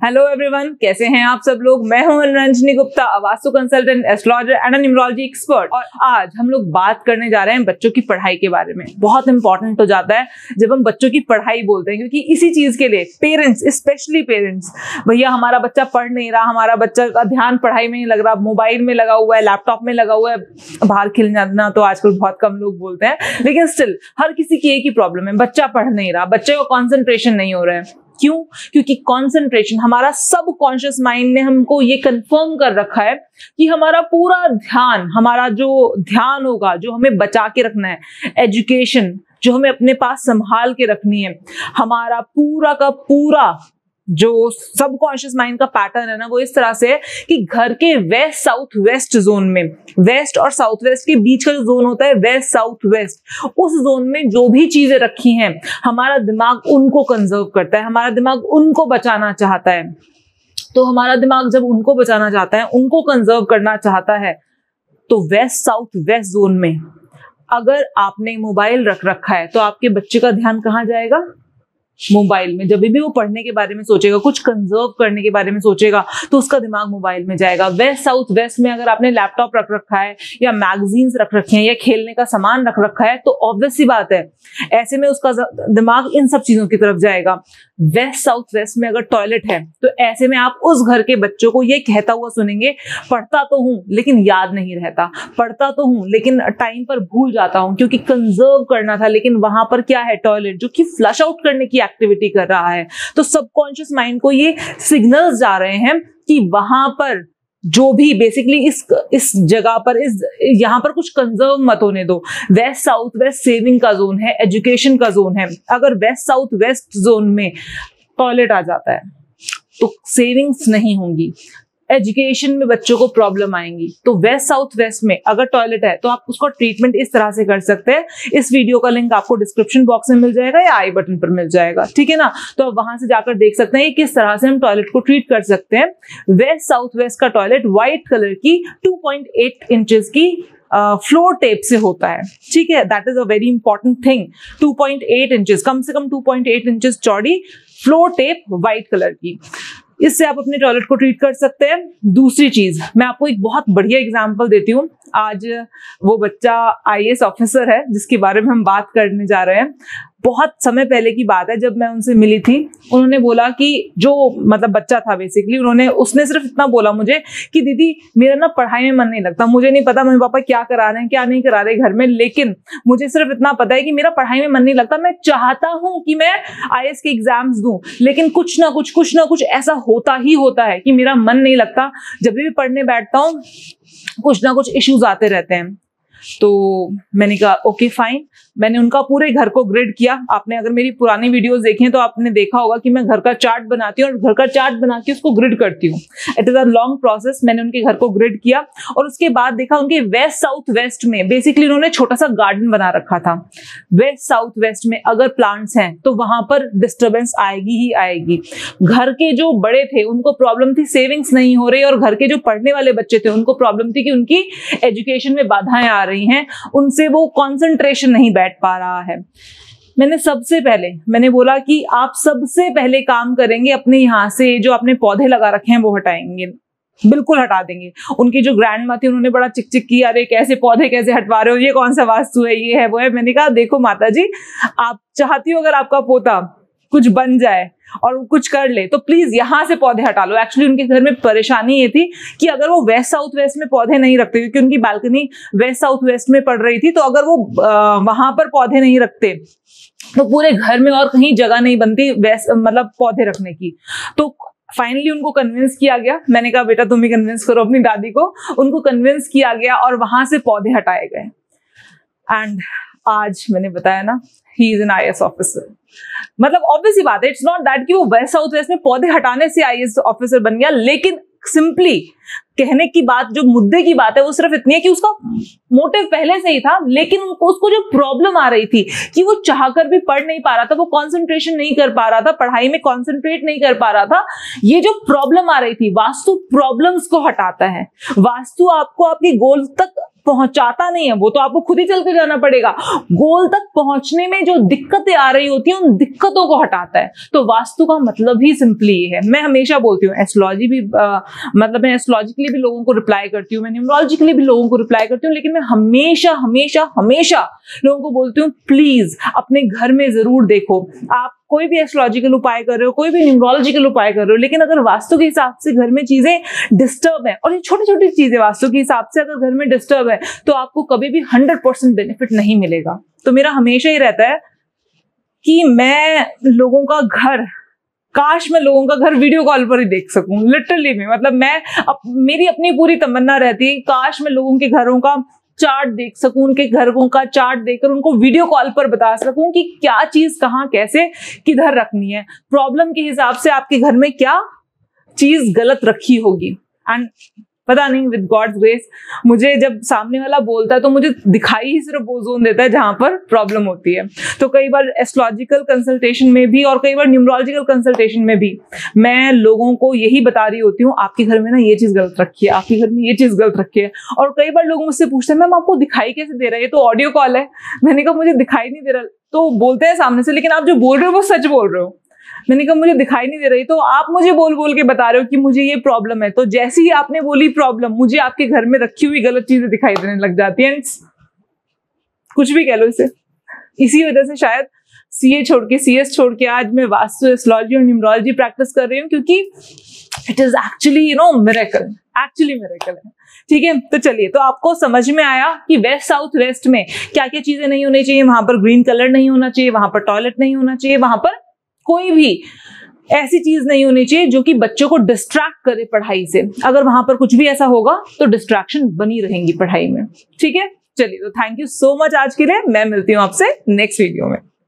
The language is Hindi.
हेलो एवरीवन, कैसे हैं आप सब लोग। मैं हूं Ranjani Gupta, vastu consultant, astrologer and numerology expert. और आज हम लोग बात करने जा रहे हैं बच्चों की पढ़ाई के बारे में। बहुत इंपॉर्टेंट हो जाता है जब हम बच्चों की पढ़ाई बोलते हैं, क्योंकि इसी चीज के लिए पेरेंट्स, स्पेशली पेरेंट्स, भैया हमारा बच्चा पढ़ नहीं रहा, हमारा बच्चा का ध्यान पढ़ाई में नहीं लग रहा, मोबाइल में लगा हुआ है, लैपटॉप में लगा हुआ है। बाहर खेलने जाना तो आजकल बहुत कम लोग बोलते हैं, लेकिन स्टिल हर किसी की एक ही प्रॉब्लम है, बच्चा पढ़ नहीं रहा, बच्चे को कॉन्सेंट्रेशन नहीं हो रहा है। क्यों? क्योंकि कंसंट्रेशन, हमारा सब कॉन्शियस माइंड ने हमको ये कंफर्म कर रखा है कि हमारा पूरा ध्यान, हमारा जो ध्यान होगा, जो हमें बचा के रखना है, एजुकेशन जो हमें अपने पास संभाल के रखनी है, हमारा पूरा का पूरा जो सब कॉन्शियस माइंड का पैटर्न है ना, वो इस तरह से है कि घर के वेस्ट साउथ वेस्ट जोन में, वेस्ट और साउथ वेस्ट के बीच का जो जोन होता है, वेस्ट साउथ वेस्ट, उस जोन में जो भी चीजें रखी हैं, हमारा दिमाग उनको कंजर्व करता है, हमारा दिमाग उनको बचाना चाहता है। तो हमारा दिमाग जब उनको बचाना चाहता है, उनको कंजर्व करना चाहता है, तो वेस्ट साउथ वेस्ट जोन में अगर आपने मोबाइल रख रखा है तो आपके बच्चे का ध्यान कहाँ जाएगा? मोबाइल में। जब भी वो पढ़ने के बारे में सोचेगा, कुछ कंजर्व करने के बारे में सोचेगा, तो उसका दिमाग मोबाइल में जाएगा। वेस्ट साउथ वेस्ट में अगर आपने लैपटॉप रख रखा है या मैगजीन्स रख रखे हैं या खेलने का सामान रख रखा है, तो ऑब्वियस सी बात है ऐसे में उसका दिमाग इन सब चीजों की तरफ जाएगा। वेस्ट साउथ वेस्ट में अगर टॉयलेट है तो ऐसे में आप उस घर के बच्चों को ये कहता हुआ सुनेंगे, पढ़ता तो हूं लेकिन याद नहीं रहता, पढ़ता तो हूं लेकिन टाइम पर भूल जाता हूं, क्योंकि कंजर्व करना था, लेकिन वहां पर क्या है? टॉयलेट, जो कि फ्लश आउट करने की एक्टिविटी कर रहा है। तो सबकॉन्शियस माइंड को ये सिग्नल्स जा रहे हैं कि वहां पर जो भी बेसिकली इस जगह पर, यहां पर कुछ कंजर्व मत होने दो। वेस्ट साउथ वेस्ट सेविंग का जोन है, एजुकेशन का जोन है। अगर वेस्ट साउथ वेस्ट जोन में टॉयलेट आ जाता है तो सेविंग्स नहीं होंगी, एजुकेशन में बच्चों को प्रॉब्लम आएंगी। तो वेस्ट साउथ वेस्ट में अगर टॉयलेट है तो आप उसका ट्रीटमेंट इस तरह से कर सकते हैं। इस वीडियो का लिंक आपको डिस्क्रिप्शन बॉक्स में मिल जाएगा या आई बटन पर मिल जाएगा, ठीक है ना। तो आप वहां से जाकर देख सकते हैं कि किस तरह से हम टॉयलेट को ट्रीट कर सकते हैं। वेस्ट साउथ वेस्ट का टॉयलेट व्हाइट कलर की 2.8 इंचेस की फ्लोर टेप से होता है, ठीक है। That is a very important thing. 2.8 inches, कम से कम 2.8 इंचेस चौड़ी फ्लोर टेप व्हाइट कलर की, इससे आप अपने टॉयलेट को ट्रीट कर सकते हैं। दूसरी चीज, मैं आपको एक बहुत बढ़िया एग्जांपल देती हूँ। आज वो बच्चा IAS ऑफिसर है जिसके बारे में हम बात करने जा रहे हैं। बहुत समय पहले की बात है, जब मैं उनसे मिली थी, उन्होंने बोला कि जो मतलब बच्चा था बेसिकली, उसने सिर्फ इतना बोला मुझे कि दीदी मेरा ना पढ़ाई में मन नहीं लगता, मुझे नहीं पता मम्मी पापा क्या करा रहे हैं क्या नहीं करा रहे घर में, लेकिन मुझे सिर्फ इतना पता है कि मेरा पढ़ाई में मन नहीं लगता, मैं चाहता हूं कि मैं IAS के एग्जाम्स दूं, लेकिन कुछ ना कुछ ऐसा होता ही होता है कि मेरा मन नहीं लगता। जब भी पढ़ने बैठता हूँ कुछ ना कुछ इश्यूज आते रहते हैं। तो मैंने कहा ओके फाइन, मैंने उनका पूरे घर को ग्रिड किया। आपने अगर मेरी पुरानी वीडियोस देखी हैं तो आपने देखा होगा कि मैं घर का चार्ट बनाती हूँ और घर का चार्ट बना के उसको ग्रिड करती हूँ। It is a long process. मैंने उनके घर को ग्रिड किया और उसके बाद देखा उनके वेस्ट साउथ वेस्ट में बेसिकली उन्होंने छोटा सा गार्डन बना रखा था। वेस्ट साउथ वेस्ट में अगर प्लांट्स हैं तो वहां पर डिस्टर्बेंस आएगी ही आएगी। घर के जो बड़े थे उनको प्रॉब्लम थी सेविंग्स नहीं हो रही, और घर के जो पढ़ने वाले बच्चे थे उनको प्रॉब्लम थी कि उनकी एजुकेशन में बाधाएं आ रही हैं, उनसे वो कॉन्सेंट्रेशन नहीं बैठ पा रहा है। मैंने बोला कि आप सबसे पहले काम करेंगे, अपने यहाँ से जो आपने पौधे लगा रखे हैं वो हटाएंगे, बिल्कुल हटा देंगे। उनकी जो ग्रैंड माँ थी उन्होंने बड़ा चिक चिक किया, अरे कैसे पौधे कैसे हटवा रहे हो, ये कौन सा वास्तु है, ये है वो है। मैंने कहा देखो माता जी, आप चाहती हो अगर आपका पोता कुछ बन जाए और कुछ कर ले तो प्लीज यहां से पौधे हटा लो। एक्चुअली उनके घर में परेशानी ये थी कि अगर वो वेस्ट साउथ वेस्ट में पौधे नहीं रखते, क्योंकि उनकी बालकनी वेस्ट साउथ वेस्ट में पड़ रही थी, तो अगर वो वहां पर पौधे नहीं रखते तो पूरे घर में और कहीं जगह नहीं बनती वेस्ट मतलब पौधे रखने की। तो फाइनली उनको कन्विंस किया गया। मैंने कहा बेटा तुम ही कन्विंस करो अपनी दादी को। उनको कन्विंस किया गया और वहां से पौधे हटाए गए। एंड आज मैंने बताया ना, he is an IAS officer. मतलब ऑब्वियस ही बात है, इट्स नॉट दैट कि वो वेस्ट साउथ वेस्ट में पौधे हटाने से IAS ऑफिसर बन गया, लेकिन सिंपली कहने की बात, जो मुद्दे की बात है वो सिर्फ इतनी है कि उसका मोटिव पहले से ही था, लेकिन उसको जो प्रॉब्लम आ रही थी कि वो चाहकर भी पढ़ नहीं पा रहा था, वो कंसंट्रेशन नहीं कर पा रहा था, पढ़ाई में कंसंट्रेट नहीं कर पा रहा था। ये जो प्रॉब्लम आ रही थी, वास्तु प्रॉब्लम्स को हटाता है। वास्तु आपको आपके गोल तक पहुंचाता नहीं है, वो तो आपको खुद ही चल के जाना पड़ेगा। गोल तक पहुंचने में जो दिक्कतें आ रही होती हैं उन दिक्कतों को हटाता है। तो वास्तु का मतलब ही सिंपली ये है। मैं हमेशा बोलती हूँ एस्ट्रोलॉजी भी मतलब मैं एस्ट्रोलॉजिकली भी लोगों को रिप्लाई करती हूँ, मैं न्यूमरोलॉजिकली भी लोगों को रिप्लाई करती हूँ, लेकिन मैं हमेशा हमेशा हमेशा लोगों को बोलती हूँ प्लीज अपने घर में जरूर देखो। आप कोई भी एस्ट्रोलॉजिकल उपाय कर रहे हो, कोई भी न्यूमरोलॉजिकल उपाय कर रहे हो, लेकिन अगर वास्तु के हिसाब से घर में चीजें डिस्टर्ब है, और ये छोटी छोटी चीजें वास्तु के हिसाब से अगर घर में डिस्टर्ब है, तो आपको कभी भी 100% बेनिफिट नहीं मिलेगा। तो मेरा हमेशा ही रहता है कि मैं लोगों का घर, काश मैं लोगों का घर वीडियो कॉल पर ही देख सकूं, लिटरली में, मतलब मेरी अपनी पूरी तमन्ना रहती है काश मैं लोगों के घरों का चार्ट देख सकूं, उनके घरों का चार्ट देखकर उनको वीडियो कॉल पर बता सकूं कि क्या चीज कहाँ कैसे किधर रखनी है, प्रॉब्लम के हिसाब से आपके घर में क्या चीज गलत रखी होगी। एंड पता नहीं, विद गॉड्स ग्रेस मुझे जब सामने वाला बोलता है तो मुझे दिखाई ही सिर्फ वो जोन देता है जहां पर प्रॉब्लम होती है। तो कई बार एस्ट्रोलॉजिकल कंसल्टेशन में भी और कई बार न्यूमरोलॉजिकल कंसल्टेशन में भी मैं लोगों को यही बता रही होती हूँ आपके घर में ना ये चीज गलत रखी है, आपके घर में ये चीज गलत रखी है। और कई बार लोग मुझसे पूछते हैं मैम आपको दिखाई कैसे दे रहा है, ये तो ऑडियो कॉल है। मैंने कहा मुझे दिखाई नहीं दे रहा, तो बोलते हैं सामने से लेकिन आप जो बोल रहे हो वो सच बोल रहे हो। मैंने कहा मुझे दिखाई नहीं दे रही, तो आप मुझे बोल बोल के बता रहे हो कि मुझे ये प्रॉब्लम है। तो जैसे ही आपने बोली प्रॉब्लम, मुझे आपके घर में रखी हुई गलत चीजें दिखाई देने लग जाती हैं। कुछ भी कह लो इसे। इसी वजह से शायद CS छोड़ के आज मैं वास्तु, एस्ट्रोलॉजी और न्यूमरोलॉजी प्रैक्टिस कर रही हूँ, क्योंकि it is actually miracle, actually miracle है। ठीक है, तो चलिए, तो आपको समझ में आया कि वेस्ट साउथ वेस्ट में क्या क्या चीजें नहीं होनी चाहिए। वहां पर ग्रीन कलर नहीं होना चाहिए, वहां पर टॉयलेट नहीं होना चाहिए, वहां पर कोई भी ऐसी चीज नहीं होनी चाहिए जो कि बच्चों को डिस्ट्रैक्ट करे पढ़ाई से। अगर वहां पर कुछ भी ऐसा होगा तो डिस्ट्रैक्शन बनी रहेंगी पढ़ाई में। ठीक है, चलिए, तो थैंक यू सो मच आज के लिए। मैं मिलती हूँ आपसे नेक्स्ट वीडियो में।